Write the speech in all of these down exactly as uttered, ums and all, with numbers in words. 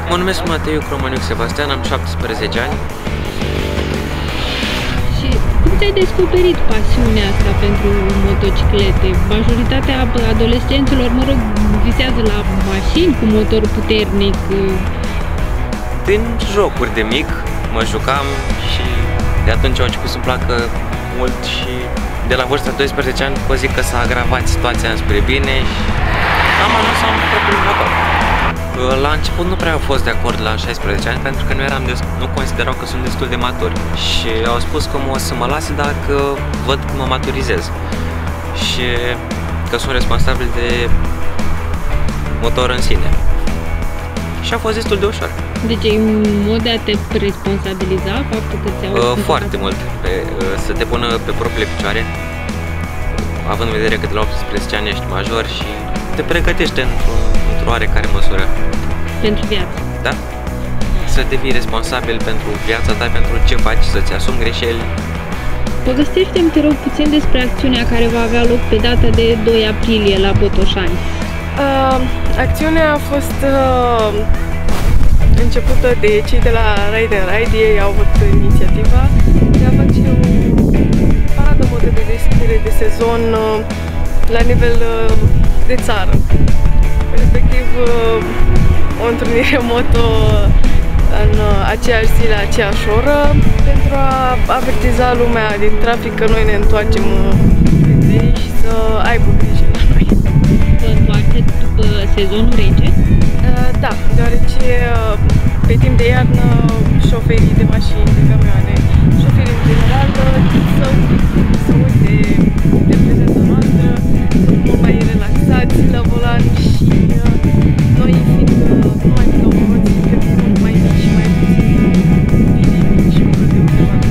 Mă numesc Mateiu Cromaniuc Sebastian, am șaptesprezece ani. Și cum ți-ai descoperit pasiunea asta pentru motociclete? Majoritatea adolescenților, mă rog, visează la mașini cu motor puternic. Din jocuri de mic mă jucam și de atunci au început să-mi placă mult și de la vârsta doisprezece ani pot zic că s-a agravat situația spre bine și am ajuns să am propriul motor. La început nu prea au fost de acord la șaisprezece ani pentru că nu, eram des, nu considerau că sunt destul de maturi și au spus că o să mă lase dacă văd că mă maturizez și că sunt responsabil de motor în sine. Și a fost destul de ușor. Deci e un mod de a te responsabiliza faptul că ți-au uh, Foarte mult. Pe, uh, să te pună pe propriile picioare, având în vedere că de la optsprezece ani ești major și te pregătește într-o într oarecare măsură. Pentru viață. Da. Să devii responsabil pentru viața ta, pentru ce faci, să-ți asumi greșeli. Povestește-mi, te rog, puțin despre acțiunea care va avea loc pe data de doi aprilie la Botoșani. Uh, acțiunea a fost uh, începută de cei de la Ride and Ride. Ei au avut inițiativa de a face o paradă modă de deschidere de sezon uh, la nivel uh, de țară. Respectiv uh, o întrunire moto în uh, aceeași zi, la aceeași oră, pentru a avertiza lumea din trafic că noi ne întoarcem uh, ei și să aibă grijă la noi. Vă întoarceți după sezonul rece? Uh, da, deoarece uh, pe timp de iarnă șoferii de mașini, de camioane, șoferii în general să, să uite de prezența noastră, sunt mult mai relaxați la volan și uh, noi fiind uh, nu mai plouăți, suntem mult mai mici și mai puțin vizibili și ușor de observat.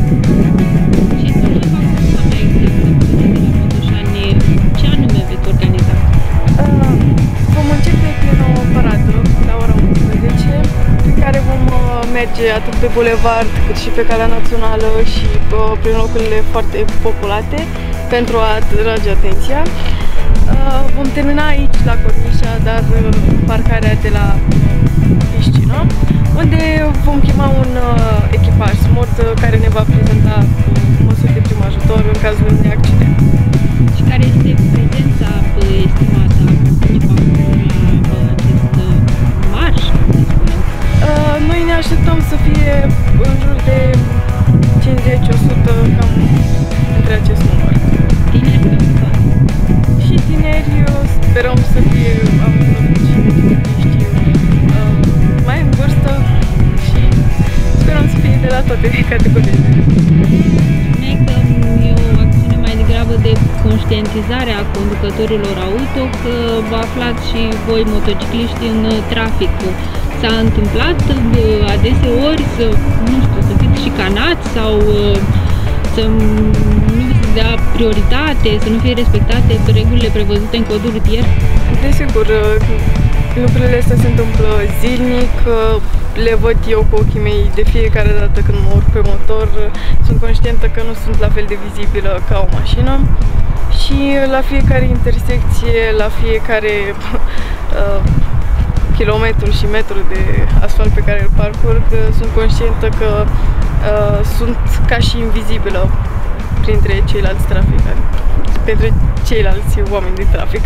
Și să nu fac să mai exemplu de la Botoșani, ce anume veți organiza? Uh, vom începe prin o paradă la ora unsprezece, prin care vom uh, merge atât pe bulevard cât și pe calea națională și uh, prin locurile foarte populate pentru a atrage atenția. Uh, vom termina aici la Cornișa, dar uh, parcarea de la uh, piscină, unde vom chema un uh, echipaj smurt uh, care ne va prezenta uh, măsuri de prim ajutor în cazul unui accident. Și care este prezența estimată a participantului la acest marș? Uh, noi ne așteptăm să fie în jur de cincizeci la o sută, cam între acest număr. Tineri? Și tineri, sperăm să fie amănunțiști uh, mai în vârstă și sperăm să fie de la toate categoriile. Spuneai că e o acțiune mai degrabă de conștientizare a conducătorilor auto, că vă aflați și voi motocicliști în trafic. S-a întâmplat adeseori să, nu știu, să fiți șicanați sau să nu vi se dea prioritate, să nu fie respectate regulile prevăzute în codul rutier? Desigur, lucrurile astea se întâmplă zilnic, le văd eu cu ochii mei de fiecare dată când mă urc pe motor. Sunt conștientă că nu sunt la fel de vizibilă ca o mașină și la fiecare intersecție, la fiecare uh, kilometru și metru de asfalt pe care îl parcurg, sunt conștientă că uh, sunt ca și invizibilă printre ceilalți traficanți, pentru ceilalți oameni din trafic.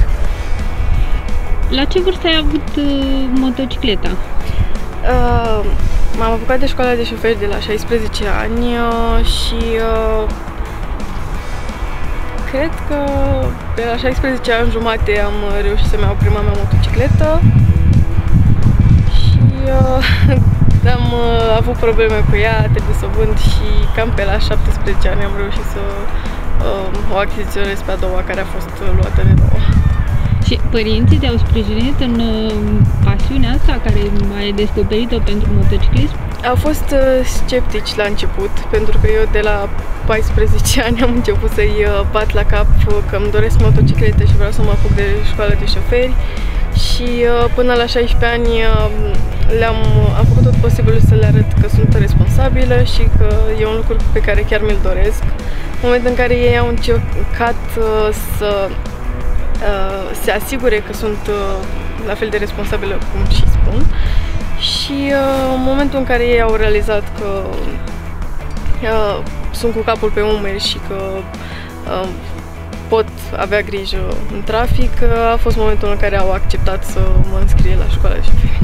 La ce vârstă ai avut uh, motocicleta? Uh, M-am apucat de școala de șoferi de la șaisprezece ani uh, și uh, cred că de la șaisprezece ani jumate am reușit să-mi iau prima mea motocicletă și uh, am uh, avut probleme cu ea, trebuie să o vând și cam pe la șaptesprezece ani am reușit să uh, o achiziționez pe a doua, care a fost uh, luată de nouă. Și părinții te-au sprijinit în uh, pasiunea asta care ai descoperit-o pentru motociclism? Au fost uh, sceptici la început, pentru că eu de la paisprezece ani am început să-i uh, bat la cap uh, că îmi doresc motociclete și vreau să mă apuc de școală de șoferi. Și uh, până la șaisprezece ani uh, le-am am făcut tot posibilul să le arăt că sunt responsabilă și că e un lucru pe care chiar mi-l doresc. În momentul în care ei au încercat uh, să uh, se asigure că sunt uh, la fel de responsabilă cum și spun, și uh, în momentul în care ei au realizat că uh, sunt cu capul pe umeri și că uh, pot avea grijă în trafic, uh, a fost momentul în care au acceptat să mă înscrie la școala de șoferi.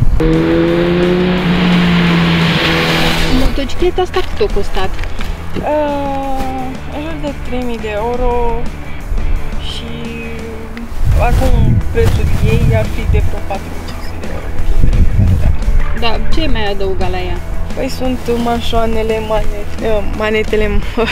Motocicleta asta cât a costat? Uh, în jur de trei mii de euro și acum prețul ei ar fi de vreo patru mii cinci sute de euro. Da, ce mai adăugat la ea? Păi sunt mașoanele, manete, manetele,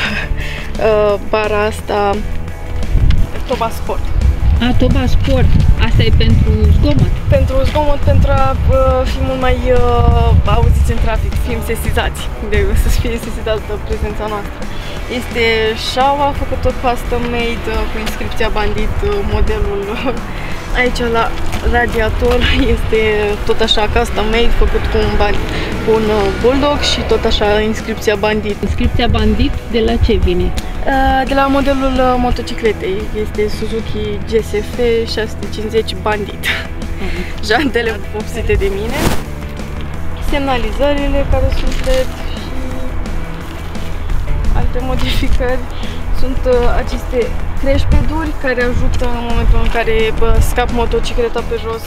bara asta, toba sport. A, toba sport. Asta e pentru zgomot. Pentru zgomot, pentru a uh, fi mult mai uh, auziți în trafic, fim sesizați, de, să fie sesizați de prezența noastră. Este șaua făcută custom made uh, cu inscripția bandit, uh, modelul uh, aici la radiator este tot așa custom made, făcut cu un, ban, cu un uh, bulldog și tot așa inscripția bandit. Inscripția bandit de la ce vine? Uh, de la modelul uh, motocicletei, este Suzuki G S F șase sute cincizeci bandit. Uh-huh. Jantele vopsite de mine, semnalizările care sunt L E D și alte modificări. Sunt uh, aceste crashpad-uri care ajută în momentul în care bă, scap motocicleta pe jos.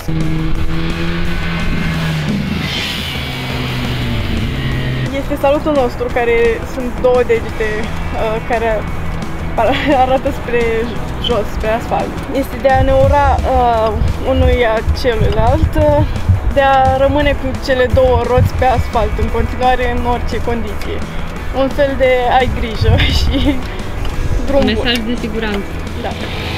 Este salutul nostru, care sunt două degete uh, care arată spre jos, spre asfalt. Este de a ne ura uh, unuia celuilalt, uh, de a rămâne cu cele două roți pe asfalt în continuare în orice condiție. Un fel de ai grijă și drum bun. Mesaj de siguranță. Da.